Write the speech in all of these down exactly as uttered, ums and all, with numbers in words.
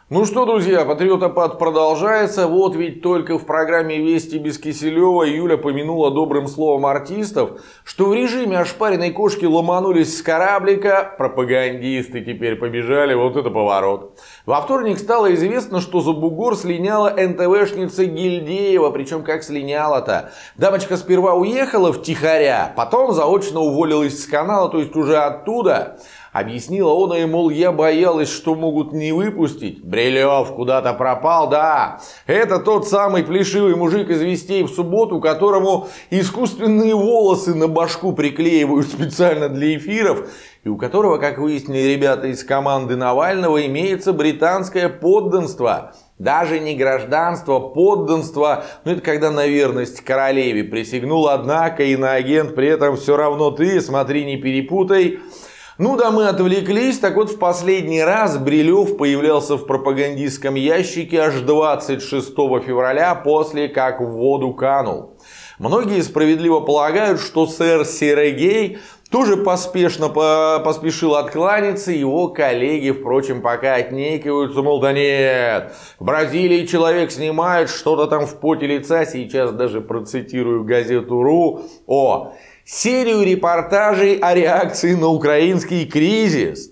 Ну что, друзья, патриотопад продолжается. Вот ведь только в программе «Вести без Киселева» Юля помянула добрым словом артистов, что в режиме ошпаренной кошки ломанулись с кораблика. Пропагандисты теперь побежали, вот это поворот. Во вторник стало известно, что за бугор слиняла эн тэ вэ-шница Гильдеева. Причем как слиняла-то? Дамочка сперва уехала втихаря, потом заочно уволилась с канала, то есть уже оттуда. Объяснила она ей, мол, я боялась, что могут не выпустить. Брилев куда-то пропал, да. Это тот самый плешивый мужик из «Вестей в субботу», которому искусственные волосы на башку приклеивают специально для эфиров. И у которого, как выяснили ребята из команды Навального, имеется британское подданство. Даже не гражданство, подданство. Ну это когда на верность королеве присягнул, однако иноагент при этом все равно ты, смотри, не перепутай. Ну да, мы отвлеклись. Так вот, в последний раз Брилев появлялся в пропагандистском ящике аж двадцать шестого февраля, после как в воду канул. Многие справедливо полагают, что сэр Серегей тоже поспешно по поспешил откланяться. Его коллеги, впрочем, пока отнекиваются, мол, да нет, в Бразилии человек снимает что-то там в поте лица. Сейчас даже процитирую газету РУ. О, серию репортажей о реакции на украинский кризис.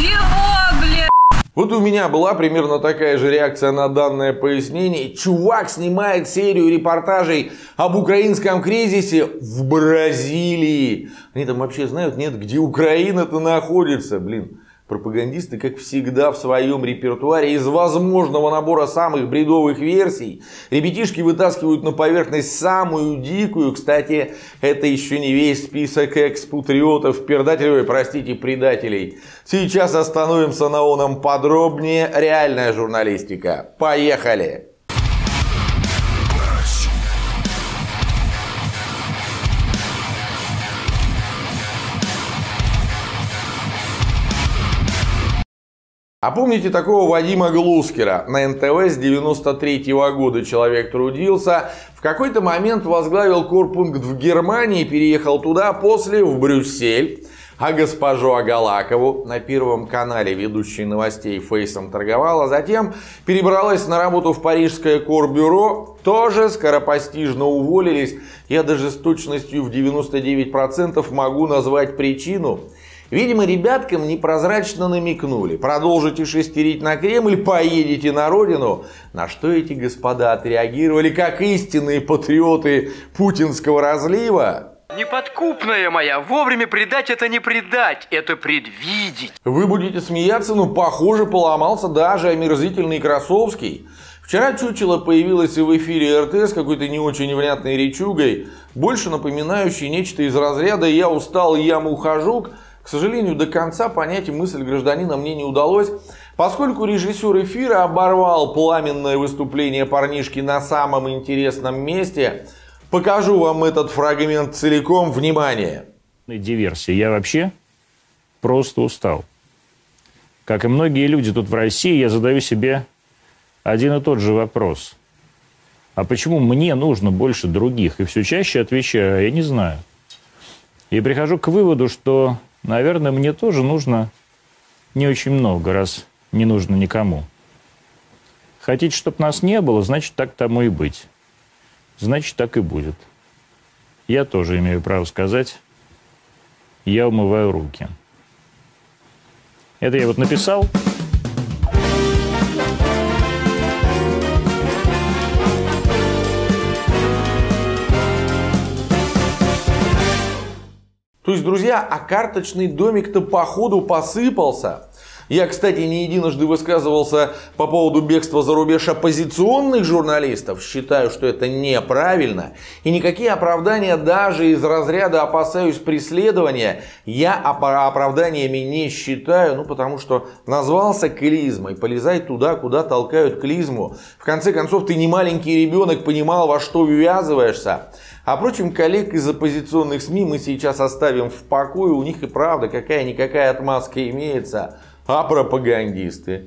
Чего, блядь? Вот у меня была примерно такая же реакция на данное пояснение. Чувак снимает серию репортажей об украинском кризисе в Бразилии. Они там вообще знают, нет, где Украина-то находится, блин. Пропагандисты, как всегда, в своем репертуаре из возможного набора самых бредовых версий ребятишки вытаскивают на поверхность самую дикую. Кстати, это еще не весь список экс-патриотов, пердателей, простите, предателей. Сейчас остановимся на оном подробнее. Реальная журналистика. Поехали! А помните такого Вадима Глускера? На эн тэ вэ с девяносто третьего года человек трудился. В какой-то момент возглавил корпункт в Германии, переехал туда, после в Брюссель. А госпожу Агалакову, на Первом канале ведущей новостей, фейсом торговала. Затем перебралась на работу в парижское корбюро. Тоже скоропостижно уволились. Я даже с точностью в девяносто девять процентов могу назвать причину. Видимо, ребяткам непрозрачно намекнули: продолжите шестерить на Кремль, поедете на родину. На что эти господа отреагировали как истинные патриоты путинского разлива. Неподкупная моя, вовремя предать — это не предать, это предвидеть. Вы будете смеяться, но похоже поломался даже омерзительный Красовский. Вчера чучело появилось в эфире эр тэ с какой-то не очень внятной речугой, больше напоминающей нечто из разряда «я устал, я ухожу». К сожалению, до конца понять мысль гражданина мне не удалось, поскольку режиссер эфира оборвал пламенное выступление парнишки на самом интересном месте. Покажу вам этот фрагмент целиком. Внимание! Диверсия. Я вообще просто устал. Как и многие люди тут в России, я задаю себе один и тот же вопрос. А почему мне нужно больше других? И все чаще отвечаю: я не знаю. И прихожу к выводу, что, наверное, мне тоже нужно не очень много, раз не нужно никому. Хотите, чтобы нас не было, значит, так тому и быть. Значит, так и будет. Я тоже имею право сказать: я умываю руки. Это я вот написал. То есть, друзья, а карточный домик-то походу посыпался. Я, кстати, не единожды высказывался по поводу бегства за рубеж оппозиционных журналистов. Считаю, что это неправильно. И никакие оправдания даже из разряда «опасаюсь преследования» я оправданиями не считаю. Ну, потому что назвался клизмой. Полезай туда, куда толкают клизму. В конце концов, ты не маленький ребенок, понимал, во что ввязываешься. А впрочем, коллег из оппозиционных СМИ мы сейчас оставим в покое. У них и правда какая-никакая отмазка имеется. А пропагандисты?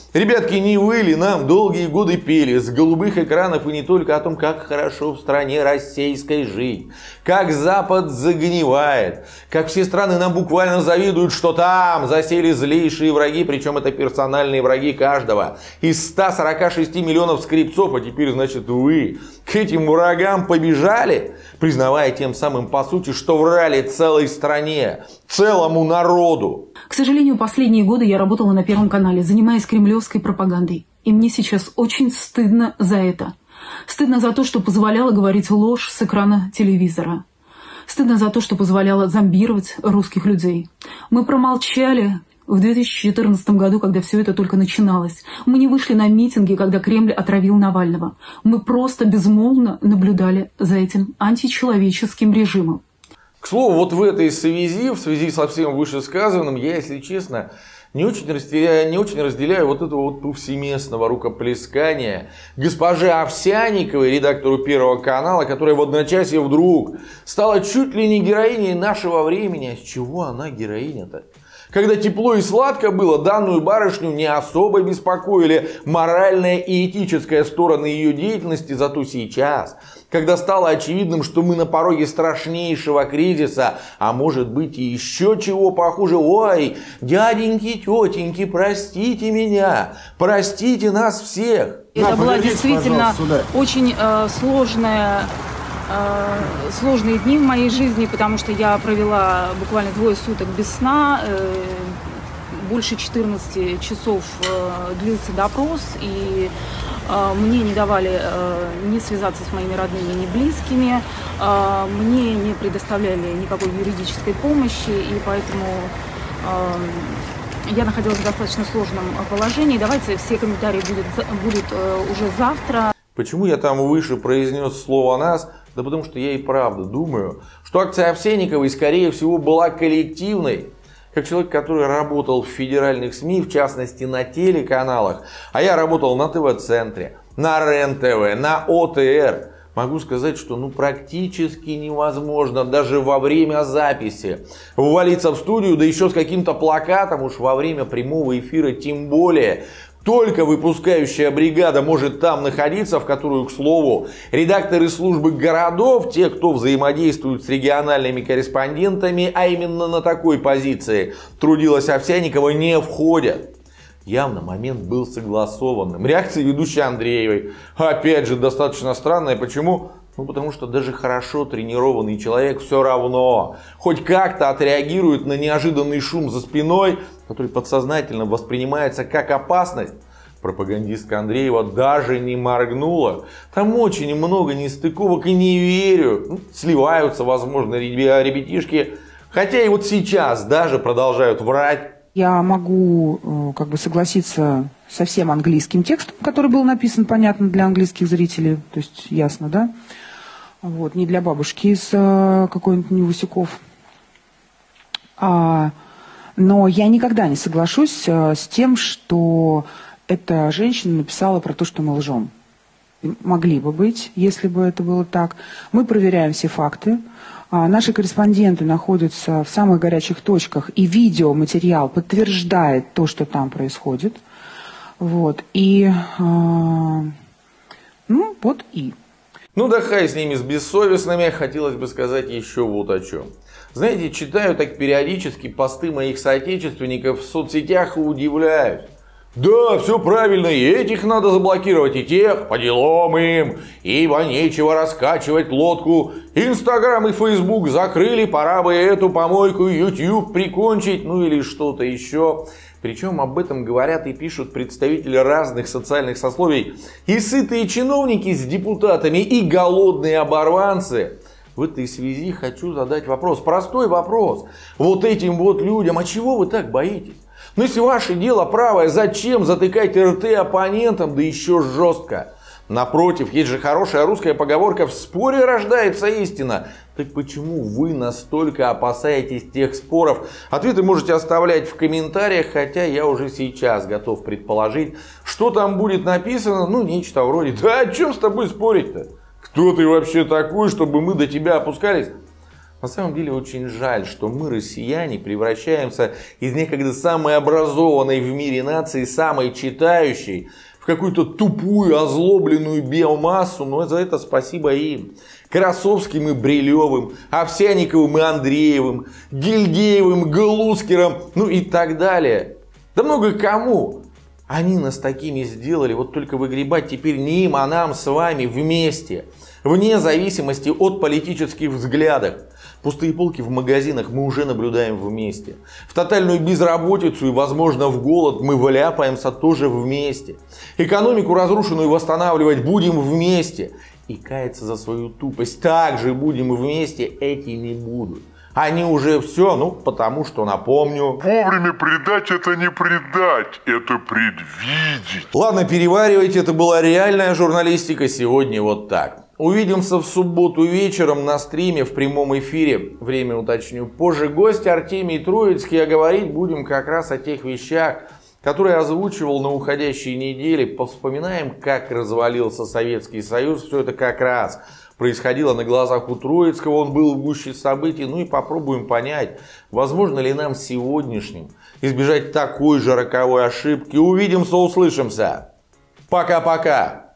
Ребятки, не вы ли нам долгие годы пели с голубых экранов и не только о том, как хорошо в стране российской жить, как Запад загнивает, как все страны нам буквально завидуют, что там засели злейшие враги, причем это персональные враги каждого из ста сорока шести миллионов скрипцов, а теперь, значит, вы к этим врагам побежали, признавая тем самым, по сути, что врали целой стране, целому народу. К сожалению, последние годы я работала на Первом канале, занимаясь кремлевской пропагандой. И мне сейчас очень стыдно за это. Стыдно за то, что позволяла говорить ложь с экрана телевизора. Стыдно за то, что позволяла зомбировать русских людей. Мы промолчали в две тысячи четырнадцатом году, когда все это только начиналось. Мы не вышли на митинги, когда Кремль отравил Навального. Мы просто безмолвно наблюдали за этим античеловеческим режимом. К слову, вот в этой связи, в связи со всем вышесказанным, я, если честно, не очень разделяю, не очень разделяю вот этого вот повсеместного рукоплескания госпожи Овсянниковой, редактору Первого канала, которая в одночасье вдруг стала чуть ли не героиней нашего времени. А с чего она героиня-то? Когда тепло и сладко было, данную барышню не особо беспокоили моральная и этическая стороны ее деятельности, зато сейчас, когда стало очевидным, что мы на пороге страшнейшего кризиса, а может быть и еще чего похуже, ой, дяденьки, тетеньки, простите меня, простите нас всех. Это была действительно очень э, сложная... сложные дни в моей жизни, потому что я провела буквально двое суток без сна, больше четырнадцати часов длился допрос, и мне не давали ни связаться с моими родными, ни близкими, мне не предоставляли никакой юридической помощи, и поэтому я находилась в достаточно сложном положении. Давайте все комментарии будут, будут уже завтра. Почему я там выше произнес слово «нас»? Да потому что я и правда думаю, что акция Овсянниковой, скорее всего, была коллективной. Как человек, который работал в федеральных СМИ, в частности на телеканалах, а я работал на ТВ-центре, на РЕН-ТВ, на ОТР, могу сказать, что ну практически невозможно даже во время записи ввалиться в студию, да еще с каким-то плакатом, уж во время прямого эфира тем более. Только выпускающая бригада может там находиться, в которую, к слову, редакторы службы городов, те, кто взаимодействует с региональными корреспондентами, а именно на такой позиции трудилась Овсянникова, не входят. Явно момент был согласованным. Реакция ведущей Андреевой, опять же, достаточно странная. Почему? Ну, потому что даже хорошо тренированный человек все равно хоть как-то отреагирует на неожиданный шум за спиной, который подсознательно воспринимается как опасность. Пропагандистка Андреева даже не моргнула. Там очень много нестыковок, и не верю. Ну, сливаются, возможно, ребятишки. Хотя и вот сейчас даже продолжают врать. Я могу как бы согласиться со всем английским текстом, который был написан, понятно, для английских зрителей. То есть ясно, да? Вот, не для бабушки из какой-нибудь Невысяков. А, но я никогда не соглашусь с тем, что эта женщина написала про то, что мы лжем. Могли бы быть, если бы это было так. Мы проверяем все факты. А, наши корреспонденты находятся в самых горячих точках, и видеоматериал подтверждает то, что там происходит. Вот, и... А, ну, вот и... Ну да хай с ними, с бессовестными, хотелось бы сказать еще вот о чем. Знаете, читаю так периодически посты моих соотечественников в соцсетях и удивляюсь. Да, все правильно, и этих надо заблокировать, и тех, по делам им, ибо нечего раскачивать лодку. Инстаграм и Фейсбук закрыли, пора бы эту помойку Ютьюб прикончить, ну или что-то еще. Причем об этом говорят и пишут представители разных социальных сословий. И сытые чиновники с депутатами, и голодные оборванцы. В этой связи хочу задать вопрос, простой вопрос. Вот этим вот людям, а чего вы так боитесь? Ну если ваше дело правое, зачем затыкать рты оппонентам, да еще жестко? Напротив, есть же хорошая русская поговорка: в споре рождается истина. Так почему вы настолько опасаетесь тех споров? Ответы можете оставлять в комментариях, хотя я уже сейчас готов предположить, что там будет написано. Ну, нечто вроде: да о чем с тобой спорить-то? Кто ты вообще такой, чтобы мы до тебя опускались? На самом деле очень жаль, что мы, россияне, превращаемся из некогда самой образованной в мире нации, самой читающей, в какую-то тупую, озлобленную биомассу. Но за это спасибо им. Красовским и Брилевым, Овсянниковым и Андреевым, Гильдеевым, Галускером, ну и так далее. Да много кому. Они нас такими сделали, вот только выгребать теперь не им, а нам с вами вместе. Вне зависимости от политических взглядов. Пустые полки в магазинах мы уже наблюдаем вместе. В тотальную безработицу и, возможно, в голод мы вляпаемся тоже вместе. Экономику разрушенную восстанавливать будем вместе. И каяться за свою тупость также будем вместе, эти не будут. Они уже все, ну, потому что, напомню... Вовремя предать — это не предать, это предвидеть. Ладно, переваривайте, это была реальная журналистика, сегодня вот так. Увидимся в субботу вечером на стриме в прямом эфире. Время уточню позже. Гость Артемий Троицкий, а говорить будем как раз о тех вещах, который озвучивал на уходящей неделе. Повспоминаем, как развалился Советский Союз. Все это как раз происходило на глазах у Троицкого. Он был в гуще событий. Ну и попробуем понять, возможно ли нам сегодняшним избежать такой же роковой ошибки. Увидимся, услышимся. Пока-пока.